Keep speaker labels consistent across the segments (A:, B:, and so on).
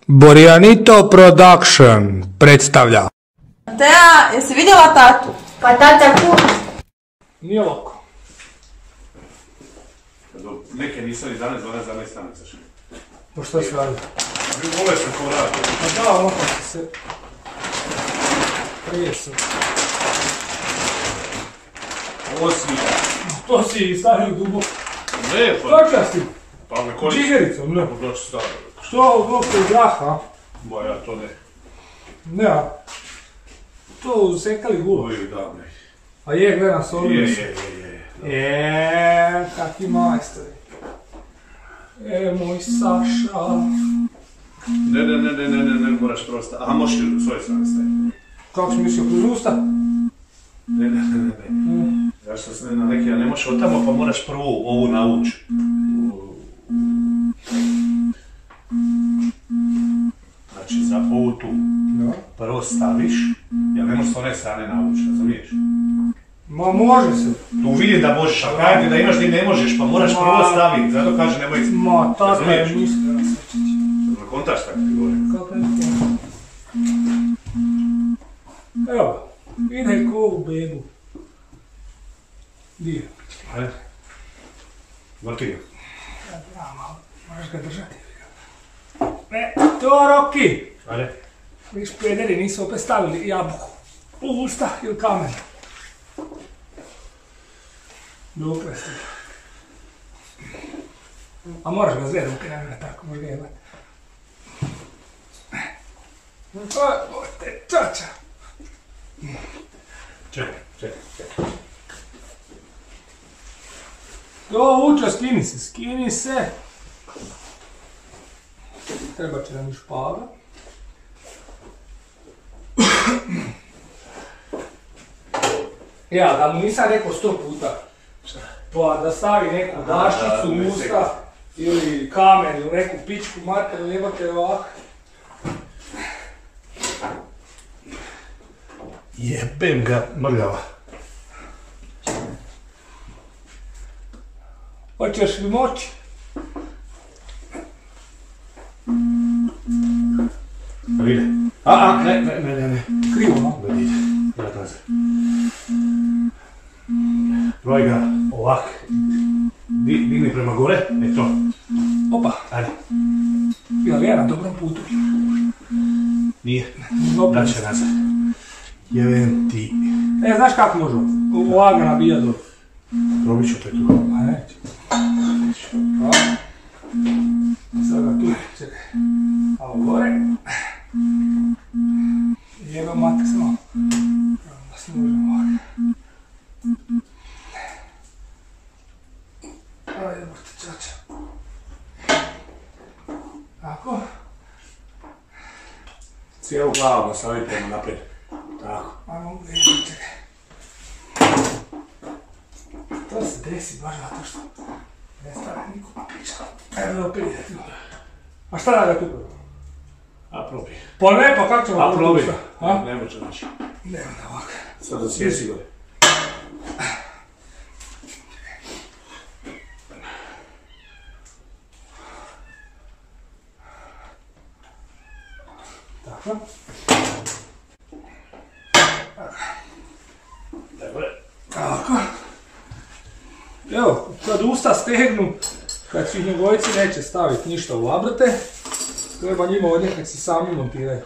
A: Borjanito Production predstavlja.
B: Teja, jesi vidjela tatu?
C: Pa tata kuda?
A: Nije lako.
D: Neke nisam iz danas, za stanice.
A: Pa što se radi?
D: Vole se ko radi.
A: Pa da, ono pa se prijesu.
D: Ovo si...
A: To si stavio duboko.
D: Ne, pa...
A: Šta si?
D: Pa me koji...
A: Čigericom, ne.
D: Kako doći stavio?
A: Što u nosu iz graha?
D: Ba ja to ne.
A: Ne, a? To usekali gulaš.
D: Uvijek da, ne.
A: A je, gledam s ovim.
D: Je.
A: Kakvi majstori. Moj Saša.
D: Ne, moraš prosta. Aha, možeš li svoje strane staviti?
A: Kako si mislio, kroz usta?
D: Ne. Ja što se na neki, a ne možeš od tamo pa moraš prvo ovu navući. Znači za ovu tu. Prvo staviš, jer ne možeš s one strane navući, razumiješ?
A: Ma može se.
D: Tu vidi da možeš, a kajem da imaš gdje ne možeš, pa moraš prvo staviti, zato kaže nemoj...
A: Ma, tako je mislio da se čići.
D: Na kontaš tako ti govorim.
A: Kako je to? Evo, ide ko u bebu. Di je?
D: Ajde. Vrti ga.
A: Ja malo, moraš ga držati. To Roki!
D: Ajde.
A: Viš pederi nisu opet stavili jabuku u usta ili kamen. Dupre ste. A moraš ga zve ruke, ne mene tako, možda jebati. Oj te čača!
D: Čekaj.
A: To Vučo, skini se! Treba će nam i špaga. Ja, da mu nisam rekao 100 puta. Šta? Pa da stavi neku daščicu u usta, ili kamen, ili neku pičku mater, ili jebate ovako.
D: Jebem ga, mrljava.
A: Hoćeš li moći?
D: Vide. Ne.
A: Krivo, no?
D: Da ide. Vrat nazad. Broj ga ovak. Digni prema gore, to.
A: Opa.
D: Ajde.
A: Jel je na dobrom putu?
D: Nije.
A: Dobro.
D: Daće nazad. Jevem ti.
A: Znaš kako može? Ovak ga nabija do...
D: Probit ću opet tu.
A: A neće. Sad ga tu, čekaj. Ovo gore. Jebe matak samo. Da se možemo ovak. Ajde, brate, čača. Tako.
D: Cijelu glavu da stavi prema naprijed. Tako.
A: Ajmo, čekaj. To se desi baš zato što ne stane niko pića. Evo opet ide tu. A šta da ga tu?
D: A probi.
A: Pa ne, pa kako ćemo...
D: A probi.
A: A?
D: Ne može naći.
A: Ne, da ovako.
D: Sad da sjesi gore.
A: Tako. Tako. Evo, kad usta stegnu, kad svinjogojci neće staviti ništa u labrate, treba njima ovdje kad se sami montiraju.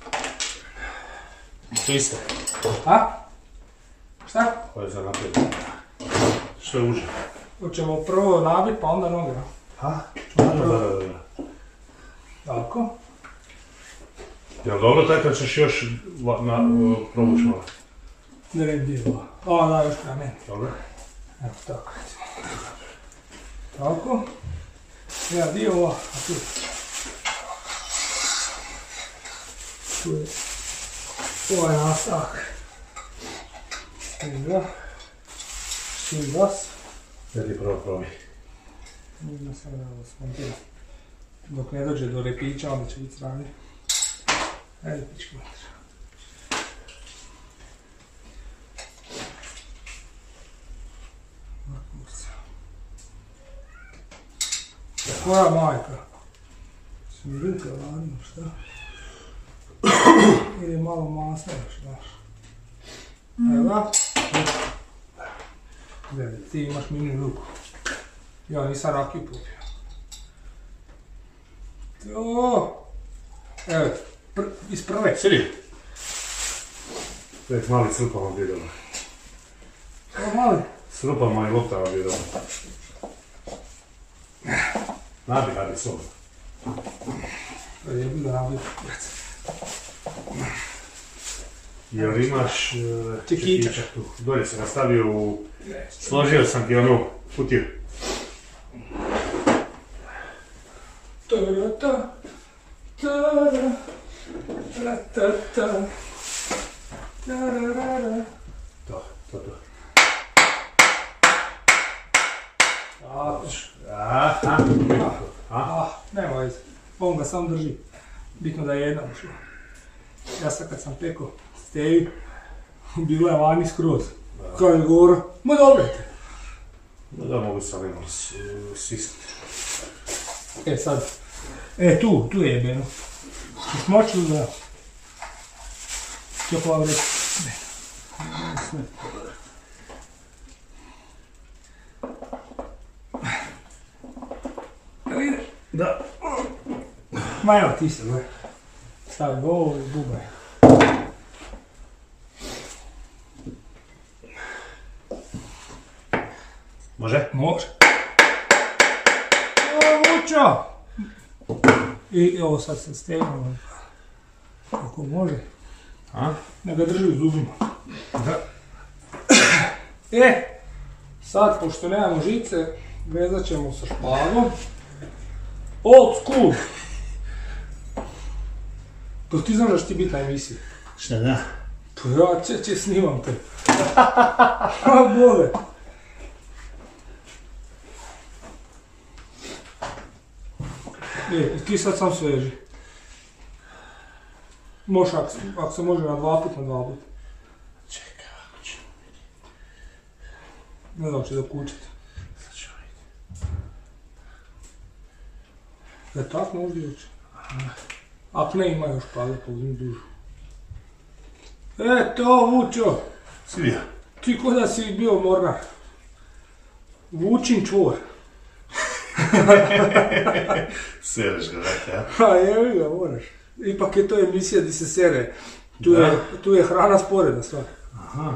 D: Čiste.
A: A? Šta?
D: Ovo je za naprijed. Što je uže?
A: Hoćemo prvo nabit pa onda noge.
D: Ha? Da.
A: Tako.
D: Jel dobro taj kad ćeš još probuć malo?
A: Ne vidim gdje je ovo. O, da, još prema meni.
D: Dobro.
A: Evo, tako recimo. Tako. Ja, gdje je ova? A tu. Tu je ovaj nastavak. Šim vas.
D: Ja ti prvo probi.
A: Vidimo sam da ovo smontira. Dok ne dođe do repića, onda će biti sranje. Ajde, pičku mater. Koja majka? Su mi ruke ladno, šta? Ili malo masno još, znaš. Evo ga. Gledaj, ti imaš mini ruku. Ja nisam rakiju popio. To. Evo, iz prve.
D: Sidi. Već mali s rupama bio dobro.
A: Što mali?
D: S rupama i loptama bio dobro. Nabi, slobodno.
A: Jebi ga nabi.
D: Jel imaš
A: čekića
D: tu? Dolje se nastavio u... Složio sam ti onu kutiju.
A: Ta-ra-ta, ta-ra-ta-ta, ta-ra-ra-ra.
D: To.
A: Nema veze. On ga sam drži. Bitno da je jedna ušla. Ja sad kad sam pekao steju, bila je vani skroz. Kao je govora, ma dobrajte.
D: Da mogu sam imao sisniti.
A: Sad. Tu je jebeno. Ćeš moći li da... Ću vam reći. Ne. Da. Ma evo ti se, gledaj. Stavi ovo i bubaj.
D: Može?
A: Može. Vučo! I ovo sad se stegnu. Ako može. Ne ga drži u zubima.
D: Da.
A: Sad, pošto nemamo žice, vezat ćemo sa špagom. Old school! To ti znaš da će ti biti na emisiji?
D: Šta da?
A: Pa ja će snimam te. A bole. Ti sad sam sveži. Možeš, ako se može na 2 puta, na 2 puta.
D: Čekaj, ako ćemo vidjeti.
A: Ne znam će da kućete.
D: Sad ćemo vidjeti.
A: Tak možda još. Ako ne ima još pada, pa uzmi dužu. To Vučo!
D: Svidio?
A: Ti ko da si bio mornar. Vučin čvor.
D: Sereš ga, dakle, ja?
A: Ha, jevi ga, moraš. Ipak je to emisija gdje se sere. Tu je hrana sporedna stvar.
D: Aha.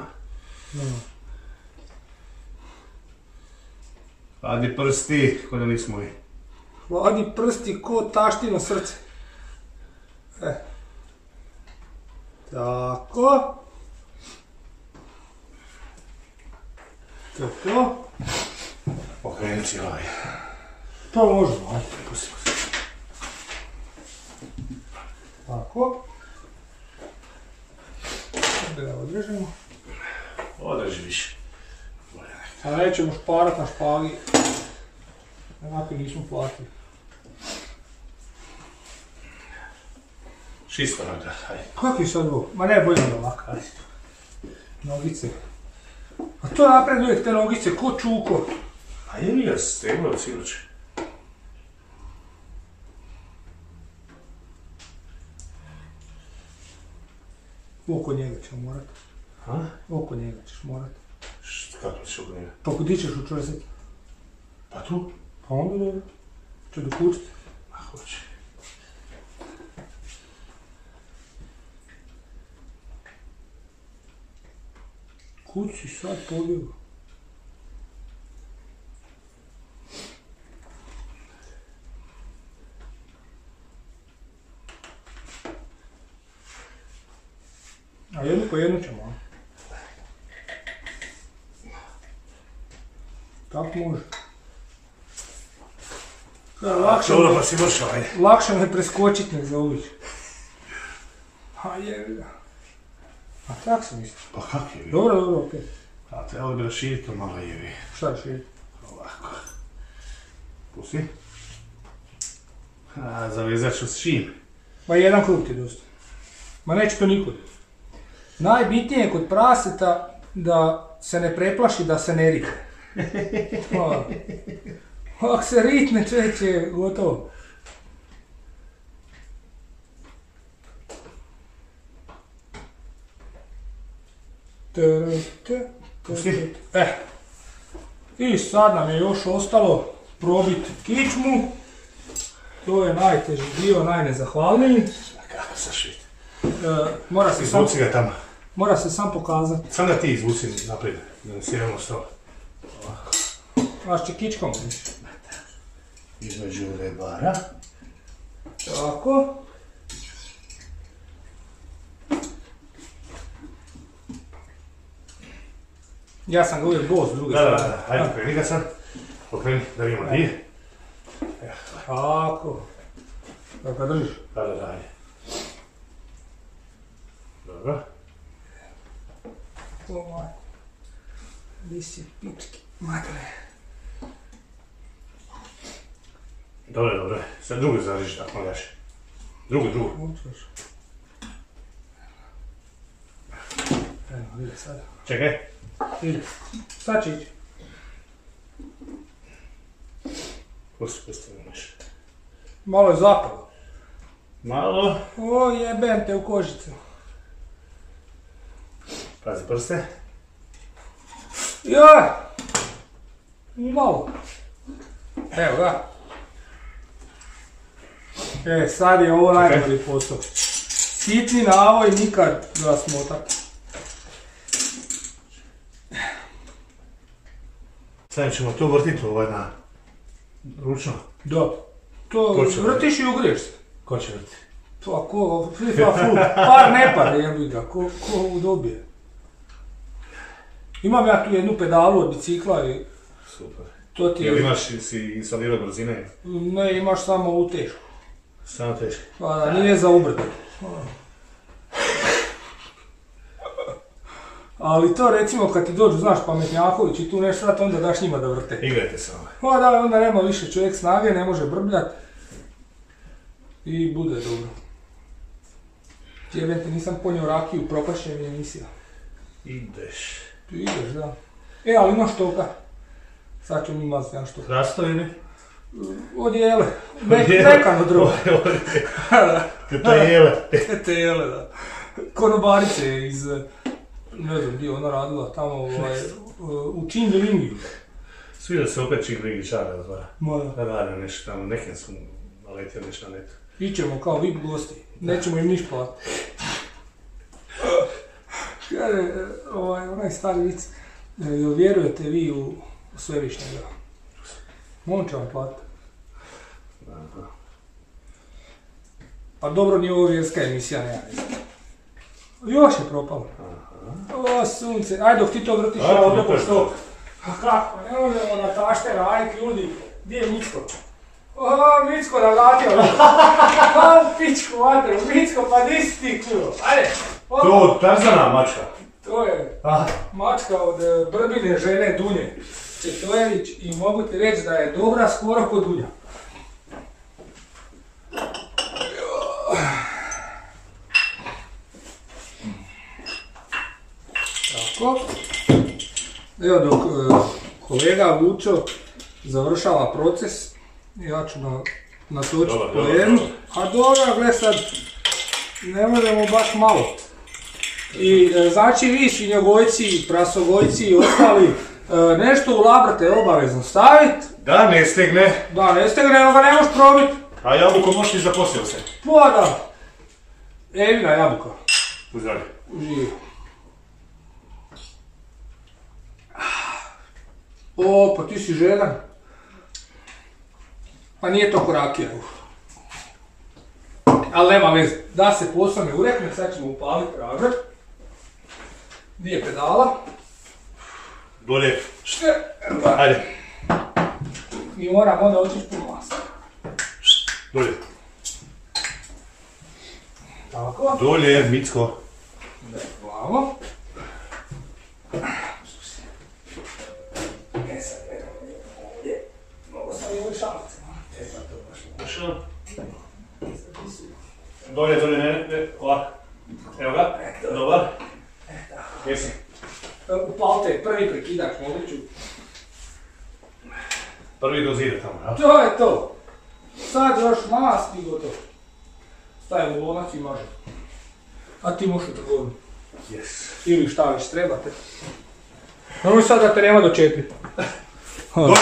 D: Hladni prsti, ko da nismo vi.
A: Hladni prsti ko taštino srce. Tako. To.
D: Okrenut si ovaj.
A: To možemo, ajde. Pustimo se. Tako. Da ga odrežemo.
D: Održi više.
A: A nećemo šparat na špagi. Onako nismo platili.
D: Čisto nagda, hajde.
A: Kako je sad ovo? Ma ne, bolje da ovako. Hajde. Nogice. A to napred uvijek te nogice, ko čuko.
D: A je li ga steglo sinoć?
A: Oko njega ćemo morat.
D: Ha?
A: Oko njega ćeš morat.
D: Kako ćeš oko njega?
A: Pa kod ćeš učvrstiti.
D: Pa tu?
A: Pa onda dobro. Če dokućiti.
D: A hoće.
A: Kud si sad pobjegao? A jednu po jednu ćemo, a? Tako može.
D: Dobro, pa si došao, ajde.
A: Lakše me preskočit nek zaobići. A jebi ga. A tak sam isto.
D: Pa kak je?
A: Dobro, okej.
D: A trebalo bi raširiti to malo jevi.
A: Šta raširiti?
D: Ovako. Pusti. A zavezat ću s čim?
A: Ma jedan krug ti je dosta. Ma neće to nikud. Najbitnije je kod praseta da se ne preplaši, da se ne ritne. Ako se ritne, čovječe, gotovo.
D: Pusti.
A: I sad nam je još ostalo probiti kičmu. To je najteži dio, najnezahvalniji.
D: Kako sa švit?
A: Izvuci
D: ga tamo.
A: Mora se sam pokazati.
D: Sam da ti izvuci naprijed, da ne sjedemo s toga.
A: Znaš će kičkom.
D: Između rebara.
A: Tako. Ja sam ga uvijek bos s druge strane.
D: Da, hajde pokreni ga sad. Pokreni da vidimo gdje je.
A: Tako. Da ga držiš.
D: Da, hajde. Dobro.
A: Ovaj. Gdje si pički matore.
D: Dobro. Sad drugu zadržiš tako daš. Drugu.
A: Učeš. Evo, ide sada.
D: Čekaj.
A: Ide. Sad će ići.
D: Pusti nešto.
A: Malo je zapalo.
D: Malo.
A: O, jebem te u kožicu.
D: Pazi prste.
A: Joj! Malo. Evo ga. Sad je ovo najbolji posao. Sitni navoj nikad ga smotati.
D: Sad ćemo to vrtiti na ručno.
A: Da. To vrtiš i ugriješ se.
D: Ko će vrti?
A: To ko, par ne par, jebi ga, ko dobije. Imam ja tu jednu pedalu od bicikla i...
D: Super.
A: To ti je...
D: Jel imaš si instalirao brzine?
A: Ne, imaš samo u tešku.
D: Samo teško.
A: Pa da, nije za ubrdo. Ali to recimo kad ti dođu, znaš, pametnjaković i tu nešto rati, onda daš njima da vrte.
D: Igrajte samo.
A: Pa da, onda nema više čovjek snage, ne može brbljat. I bude dobro. Jebem te, nisam ponio rakiju, propašće mi emisija.
D: Ideš.
A: Tu ideš, da. Ali imaš toka. Sad ću mi mazati jedan štok.
D: Rastojeni?
A: Od jele. Mekano drvo.
D: Te jele.
A: Te jele, da. Konobarice iz... Ne znam gdje ona radila, tamo u Čingilingiju.
D: Sviđa se opet Čingilingijčara razvara.
A: Moja.
D: Rade nešto tamo, nekim su naletio nešto na netu.
A: Ićemo kao VIP gosti, nećemo im niš platiti. Onaj stari vic, vjerujete vi u svevišnjega? On će vam platiti. Pa dobro, nije ovo vjerska emisija, nema veze. Još je propalo. O, sunce, ajde dok ti to vrtiš, ja odoko što... A kako, ne možemo na tašte raditi, ljudi. Gdje je Micko? O, Micko nam vratio. O, pičku vatru, Micko, pa di si ti kulo? Ajde.
D: To od Tarzana mačka.
A: To je mačka od Brbine žene Dunje Četojević i mogu ti reći da je dobra skoro kod Dunja. Tako. Evo dok kolega Vučo završava proces, ja ću natočiti po jednu. A dobro, gle sad, ne možemo baš malo. I znači vi svinjogojci, prasogojci i ostali, nešto u labrate obavezno staviti.
D: Da, ne stegne.
A: Da, ne stegne, nego ga ne možeš probiti.
D: A jabuko možeš ti zaposlio se?
A: Pa da. Evi ga jabuka.
D: Uzdravi.
A: Živi. O, pa ti si žedan. Pa nije to korakija. Ali nema veze. Da se posao ne urekne, sad ćemo upaliti pražak. Gdje je pedala?
D: Dolje.
A: Šte?
D: Ajde.
A: I moram onda otići po masu.
D: Dolje.
A: Tako.
D: Dolje, Micko.
A: Glavo. Sad gledamo ovdje. Mogu sam i ovoj šalice. Pa to baš
D: Došao. Dolje, ne, ovako. Evo ga, dobar. Jesi.
A: Upalite prvi prekidač, molit ću.
D: Prvi dozira tamo, ja?
A: To je to. Sad još mast i gotovo. Stavimo lonac i mažem. A ti možeš u trgovinu.
D: Yes.
A: Ili šta već trebate. Nemoj sad da te nema do 4.
D: Dolje!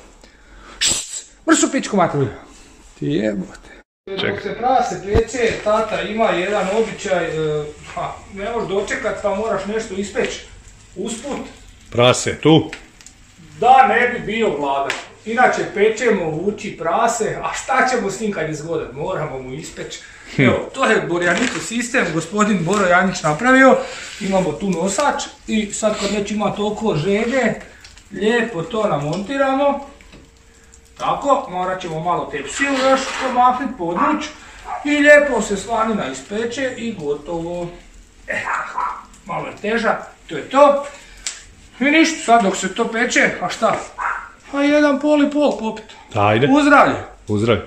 A: Mršu pičku materiju. Ti jebote. Dok se prase peče, tata ima jedan običaj, ne možeš dočekat pa moraš nešto ispeći usput.
D: Prase, tu?
A: Da ne bi bio gladan. Inače pečemo vuči prase, a šta ćemo s njim kad je zgodan? Moramo mu ispeći. Evo, to je Borjanicu sistem, gospodin Boro Janić napravio. Imamo tu nosač i sad kad već ima toliko želje, lijepo to namontiramo. Tako, morat ćemo malo tepsiju još pomaknut, područ i lijepo se slanina ispeče i gotovo. Malo je teža, to je to. I ništa, sad dok se to peče, a šta? A jedan pol i pol popit.
D: Ajde.
A: Uzdravlje.
D: Uzdrav.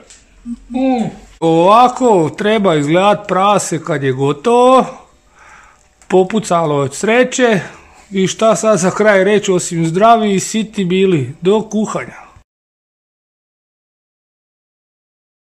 A: Ovako treba izgledat prase kad je gotovo. Popucalo od sreće. I šta sad za kraj reći osim zdravi i siti bili do kuhanja.